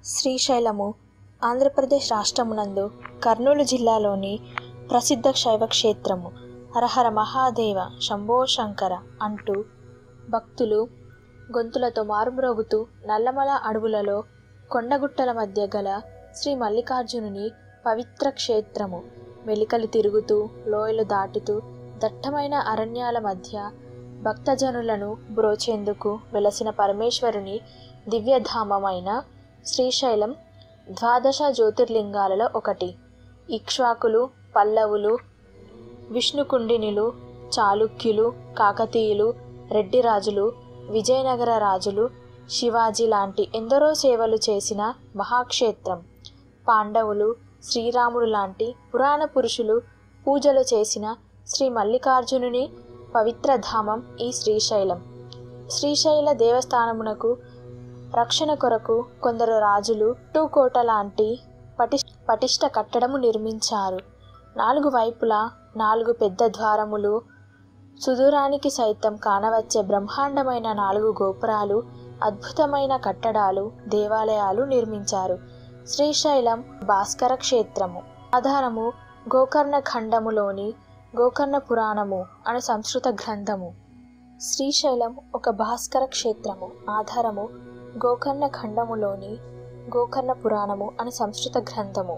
శ్రీశైలము ఆంధ్రప్రదేశ్ రాష్ట్రమునందు కర్నూలు జిల్లాలోని ప్రసిద్ధ శైవ క్షేత్రము. హరహర మహాదేవ శంభో శంకర అంటూ భక్తులు గొంతులతో మారుమ్రోగుతూ నల్లమల అడవులలో కొండగుట్టల మధ్య గల శ్రీ మల్లికార్జునుని పవిత్ర క్షేత్రము. వెలికలు తిరుగుతూ లోయలు దాటుతూ దట్టమైన అరణ్యాల మధ్య భక్తజనులను బ్రోచేందుకు వెలసిన పరమేశ్వరుని దివ్యధామమైన శ్రీశైలం ద్వాదశ జ్యోతిర్లింగాలలో ఒకటి. ఇక్ష్వాకులు, పల్లవులు, విష్ణుకుండినులు, చాళుక్యులు, కాకతీయులు, రెడ్డి రాజులు, విజయనగర రాజులు, శివాజీ లాంటి ఎందరో సేవలు చేసిన మహాక్షేత్రం. పాండవులు, శ్రీరాముడు లాంటి పురాణ పురుషులు పూజలు చేసిన శ్రీ మల్లికార్జునుని పవిత్రధామం ఈ శ్రీశైలం. శ్రీశైల దేవస్థానమునకు రక్షణ కొరకు కొందరు రాజులు కోట లాంటి పటిష్ట కట్టడము నిర్మించారు. 4 వైపులా 4 పెద్ద ద్వారములు, సుదూరానికి సైతం కానవచ్చే బ్రహ్మాండమైన 4 గోపురాలు, అద్భుతమైన కట్టడాలు, దేవాలయాలు నిర్మించారు. శ్రీశైలం భాస్కర క్షేత్రము. ఆధారము గోకర్ణ ఖండములోని గోకర్ణ పురాణము అను సంస్కృత గ్రంథము. శ్రీశైలం ఒక భాస్కర క్షేత్రము. ఆధారము గోకర్ణ ఖండములోని గోకర్ణ పురాణము అను సంస్కృత గ్రంథము.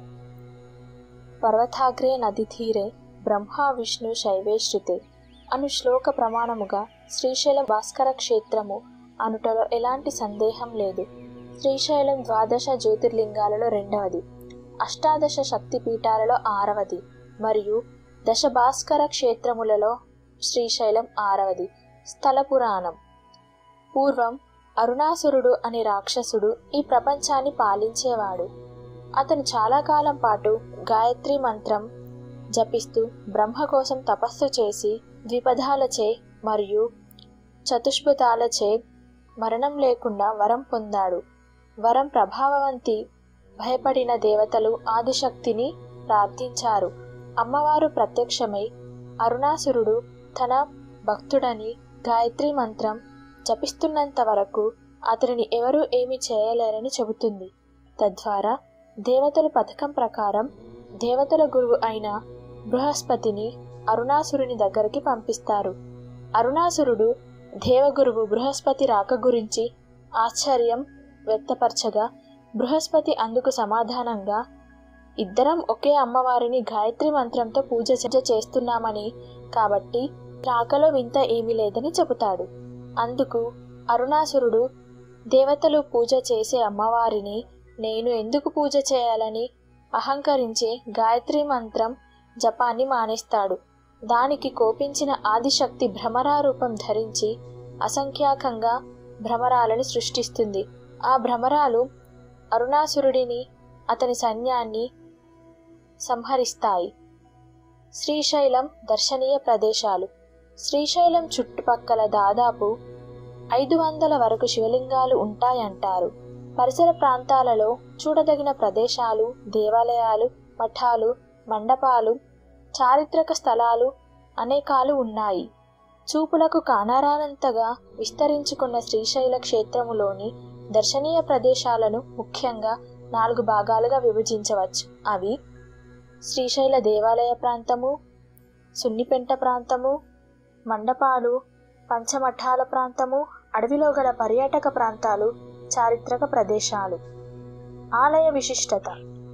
పర్వతాగ్రే నది తీరే బ్రహ్మ విష్ణు శైవేశ్రుతే అను శ్లోక ప్రమాణముగా శ్రీశైలం భాస్కర క్షేత్రము అనుటలో ఎలాంటి సందేహం లేదు. శ్రీశైలం ద్వాదశ జ్యోతిర్లింగాలలో 2వది, అష్టాదశ శక్తి పీఠాలలో 6వది మరియు దశ భాస్కర క్షేత్రములలో శ్రీశైలం 6వది. స్థల పురాణం. పూర్వం అరుణాసురుడు అనే రాక్షసుడు ఈ ప్రపంచాన్ని పాలించేవాడు. అతను చాలా కాలం పాటు గాయత్రి మంత్రం జపిస్తూ బ్రహ్మ కోసం తపస్సు చేసి ద్విపదాలచే మరియు చతుష్పదాలచే మరణం లేకుండా వరం పొందాడు. వరం ప్రభావవంతి భయపడిన దేవతలు ఆదిశక్తిని ప్రార్థించారు. అమ్మవారు ప్రత్యక్షమై అరుణాసురుడు తన భక్తుడని గాయత్రి మంత్రం జపిస్తున్నంత వరకు అతనిని ఎవరూ ఏమీ చేయలేరని చెబుతుంది. తద్వారా దేవతల పథకం ప్రకారం దేవతల గురువు అయిన బృహస్పతిని అరుణాసురుని దగ్గరికి పంపిస్తారు. అరుణాసురుడు దేవగురువు బృహస్పతి రాక గురించి ఆశ్చర్యం వ్యక్తపరచగా బృహస్పతి అందుకు సమాధానంగా, ఇద్దరం ఒకే అమ్మవారిని గాయత్రి మంత్రంతో పూజ చేస్తున్నామని, కాబట్టి రాకలో వింత ఏమీ లేదని చెబుతాడు. అందుకు అరుణాసురుడు, దేవతలు పూజ చేసే అమ్మవారిని నేను ఎందుకు పూజ చేయాలని అహంకరించి గాయత్రి మంత్రం జపాన్ని మానేస్తాడు. దానికి కోపించిన ఆదిశక్తి భ్రమరా రూపం ధరించి అసంఖ్యాకంగా భ్రమరాలను సృష్టిస్తుంది. ఆ భ్రమరాలు అరుణాసురుడిని అతని సైన్యాన్ని సంహరిస్తాయి. శ్రీశైలం దర్శనీయ ప్రదేశాలు. శ్రీశైలం చుట్టుపక్కల దాదాపు 500 వరకు శివలింగాలు ఉంటాయంటారు. పరిసర ప్రాంతాలలో చూడదగిన ప్రదేశాలు, దేవాలయాలు, మఠాలు, మండపాలు, చారిత్రక స్థలాలు అనేకాలు ఉన్నాయి. చూపులకు కానరానంతగా విస్తరించుకున్న శ్రీశైల క్షేత్రములోని దర్శనీయ ప్రదేశాలను ముఖ్యంగా 4 భాగాలుగా విభజించవచ్చు. అవి శ్రీశైల దేవాలయ ప్రాంతము, సున్నిపెంట ప్రాంతము, మండపాలు, పంచమఠాల ప్రాంతము, అడవిలో గల పర్యాటక ప్రాంతాలు, చారిత్రక ప్రదేశాలు. ఆలయ విశిష్టత.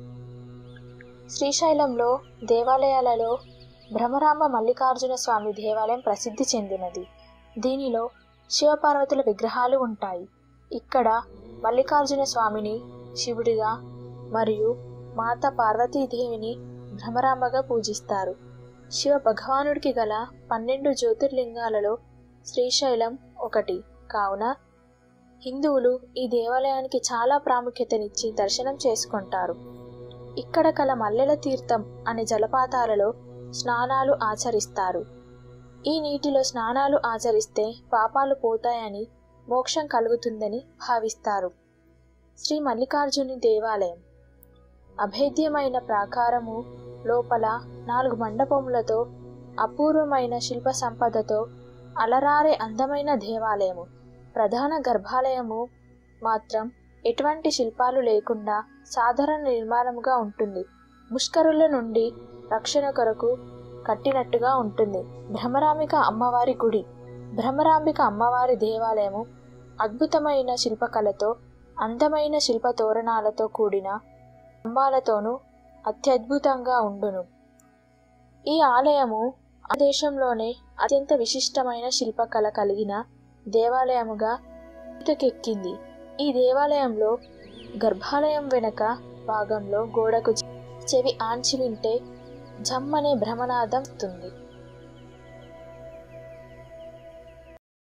శ్రీశైలంలో దేవాలయాలలో భ్రమరాంబ మల్లికార్జున స్వామి దేవాలయం ప్రసిద్ధి చెందినది. దీనిలో శివపార్వతుల విగ్రహాలు ఉంటాయి. ఇక్కడ మల్లికార్జున స్వామిని శివుడిగా మరియు మాత పార్వతీదేవిని భ్రమరాంబగా పూజిస్తారు. శివ భగవానుడికి గల 12 జ్యోతిర్లింగాలలో శ్రీశైలం ఒకటి కావున హిందువులు ఈ దేవాలయానికి చాలా ప్రాముఖ్యతనిచ్చి దర్శనం చేసుకుంటారు. ఇక్కడ కల మల్లెల తీర్థం అనే జలపాతాలలో స్నానాలు ఆచరిస్తారు. ఈ నీటిలో స్నానాలు ఆచరిస్తే పాపాలు పోతాయని, మోక్షం కలుగుతుందని భావిస్తారు. శ్రీ మల్లికార్జుని దేవాలయం అభేద్యమైన ప్రాకారము, లోపల 4 మండపములతో అపూర్వమైన శిల్ప సంపదతో అలరారే అందమైన దేవాలయము. ప్రధాన గర్భాలయము మాత్రం ఎటువంటి శిల్పాలు లేకుండా సాధారణ నిర్మాణముగా ఉంటుంది. ముష్కరుల నుండి రక్షణ కొరకు కట్టినట్టుగా ఉంటుంది. భ్రమరాంబిక అమ్మవారి గుడి. భ్రమరాంబిక అమ్మవారి దేవాలయము అద్భుతమైన శిల్పకళతో, అందమైన శిల్ప తోరణాలతో కూడిన స్తంభాలతోనూ అత్యద్భుతంగా ఉండును. ఈ ఆలయము ఆ దేశంలోనే అత్యంత విశిష్టమైన శిల్పకళ కలిగిన దేవాలయముగా ఎత్తుకెక్కింది. ఈ దేవాలయంలో గర్భాలయం వెనక భాగంలో గోడకు చెవి ఆంచి వింటే జమ్మనే భ్రమనాదం వస్తుంది.